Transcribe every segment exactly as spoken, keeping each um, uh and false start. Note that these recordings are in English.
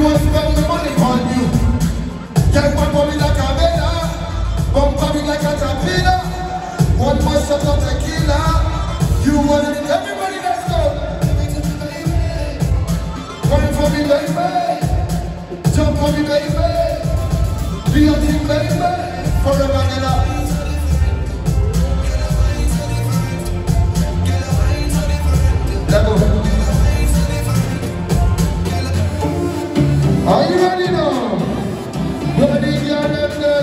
want to spend the money on you. Take one for me like a vela, one for me like a tapila, one more shot of tequila. You want it, everybody, let's go. One for me, baby. Jump for me, baby. Be your team, baby. Forever and ever. Level. Are you ready now? Ready, girl, let's go.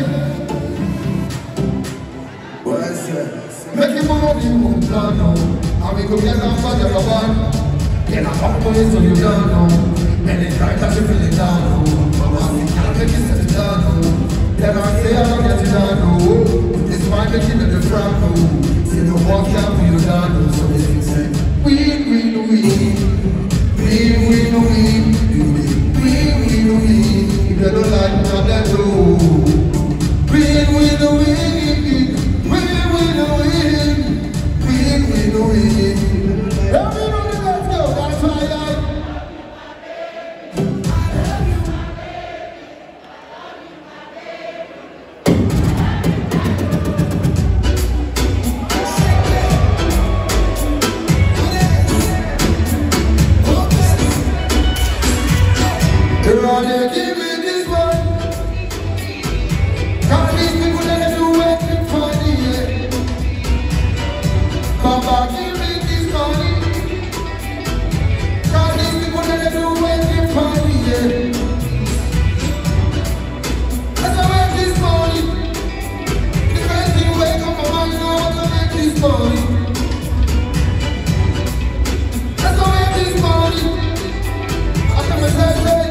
What's that? Make it move, you move down now. And we go get down for the rubber. Get a couple minutes so you down now. And it's right that you feel it down now. Mama, we can't make it set it down now. Then I say I don't get it down now. It's fine making it the front now. See the walk down for you down now. So they say, we, we, we, we, we, we, we. If you don't like me, I'm let go. Win, win, win. Win, win, win. Win, win, win. Everybody, let's go. That's my life. Give me this one. Can't these people that do anything funny, yeah. Papa, give me this money. Can't these people that do anything funny, yeah. As I make this money, the first thing wake up my mind, you know how to make this money. As I make this money, I tell myself, say,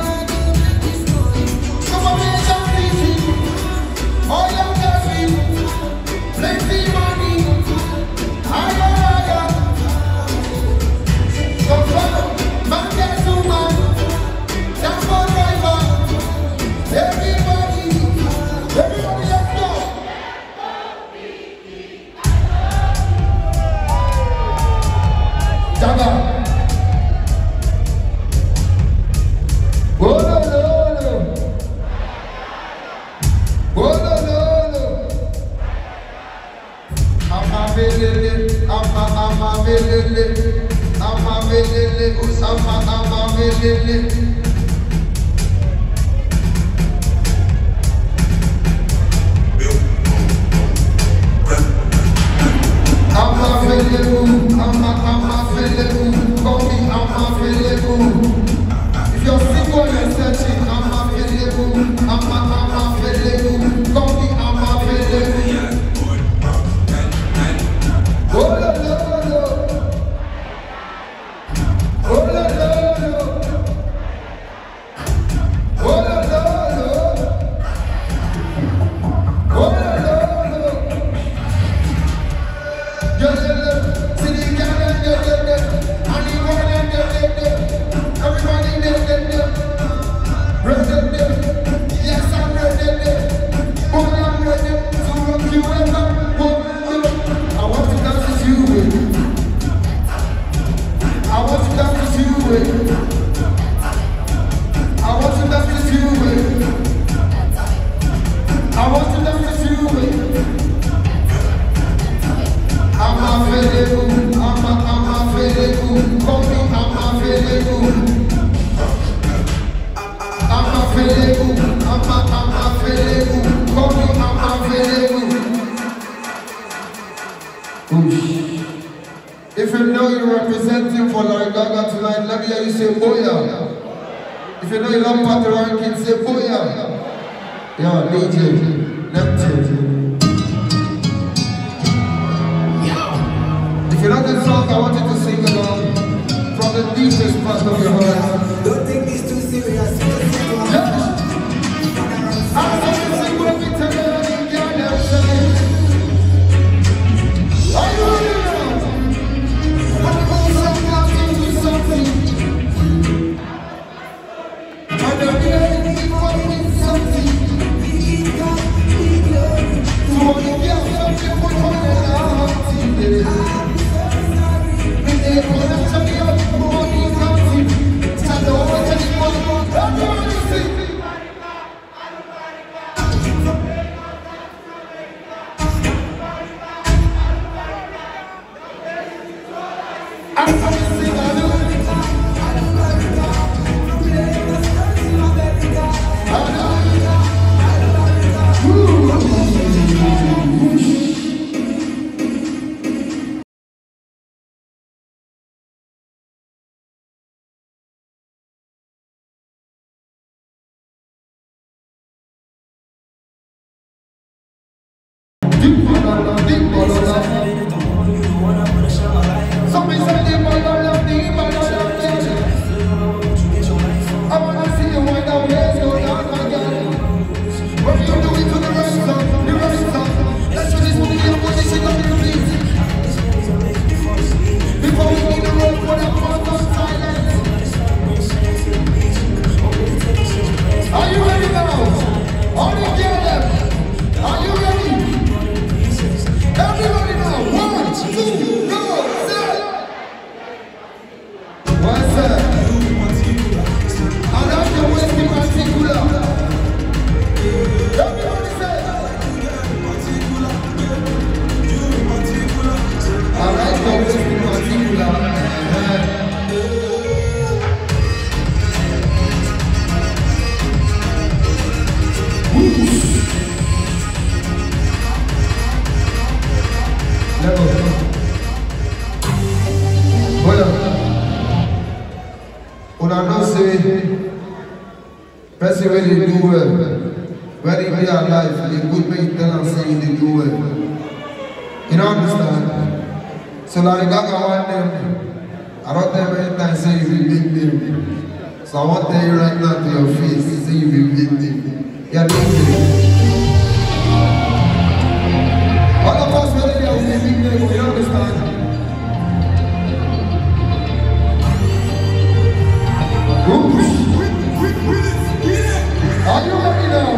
all young girls need plenty money. Higher, higher. Come from man gets to man. Down for driver. Everybody, everybody, let's go. Jaga. Oh no no no. Oh no no. I'm a velele, I'm a, I'm a velele, I'm a velele, I'm a, I'm a velele. I'm a velele, I'm a, I'm a velele, call me, I'm a velele. If you're single and searching, I'm a velele, I'm a, I'm a velele, call me, I'm a velele. Oh la la la, oh la la la, oh la la la, oh la la la. Yo yo yo, see the girl and yo yo yo, and the woman and yo yo yo, everybody yo yo yo, ready yo, yes I'm ready, boy I'm ready to rock you ever, boy. I want to dance with you. I want to dance with you. I want to dance with you. I want to dance with you. I'm available. I'm a, I'm available. Call me. I'm available. I'm available. I'm a, I'm available. Call me. I'm available. If you know you're representing for Larry Gaga tonight, let me hear you say Boya. If you know you love Patty Rankin, say Boya. Yeah, D J, let me tell you. If you know the song, I want you to sing along from the deepest part of your heart. Don't take this too serious. Yeah. I want you to sing with me tonight, girl, let's sing. Are you ready now? Everybody Person when they do well, when they be alive, they good make tell and say they do well. You don't understand? So like the guy want them, I don't tell many times say you will beat them. So I want to tell you right now to your face, say you will beat them. You're beating. All of us when they are beating them, you understand? Oops. Are you ready now?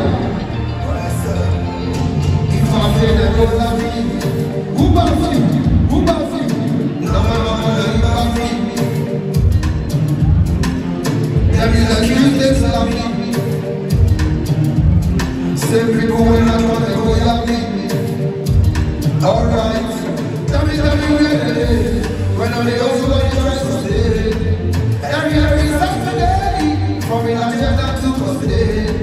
If I say that you love me, who loves you? Who loves you? No one loves me. There is a Tuesday salami. Same people when I want to go love me. Alright. Tell me, tell me where it is. When are they also going to try to stay? Every every Saturday. From in Nigeria to Thursday.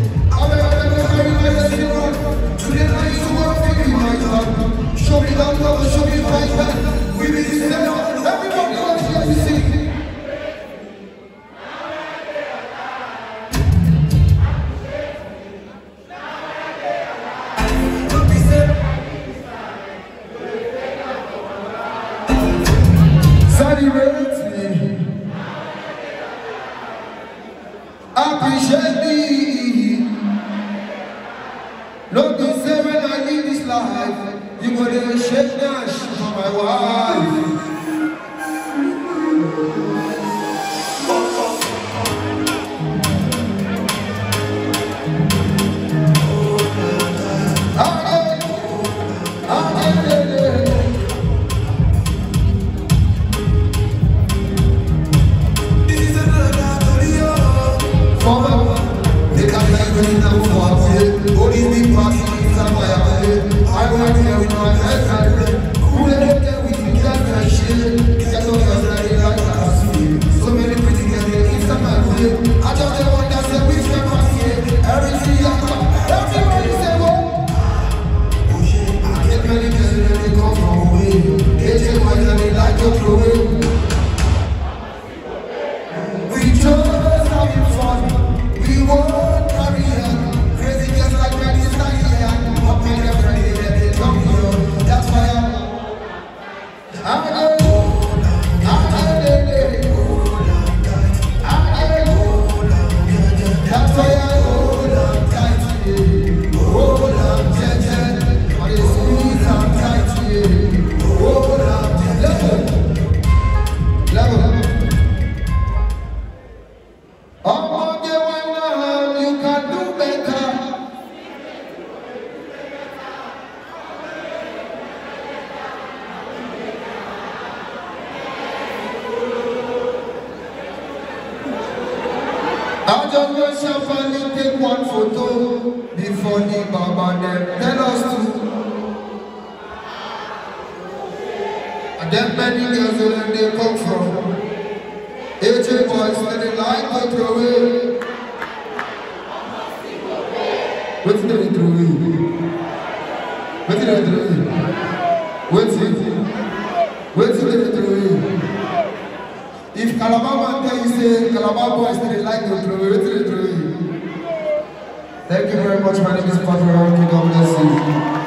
Show me love, love, show me right back. We be the same. Everybody wants to see. Celebrate me. Appreciate me. Not be say when I live this life. You go there and shake dash for my wife. I went here with my head who let it get with me, that shit. Get over your ready like I see. So many pretty girls, they kiss on my way. I just don't want to say which way I see. Everything I got, everybody say, oh. I get many girls and they come from away. They take my and they like to throw away. We just having fun. We won't carry on. Crazy girls like me, it's like yeah. What my girlfriend is. That's why I'm I'm a I'm a that's why I hold on tight to you. Hold on, Jen, on the squeeze on tight to you. Hold on, level, level. I'm on the one now, you can do better. I just want Shafali take one photo before the Baba them tell us to. And then many girls where they come from. A J boys that they like to throw away. What's the they throw away? What's the they throw away? What's it? What's the they throw away? If Calabar man tell you say Calabar boys they like to throw away, what do they throw away? Thank you very much. My name is Patrick. God bless you.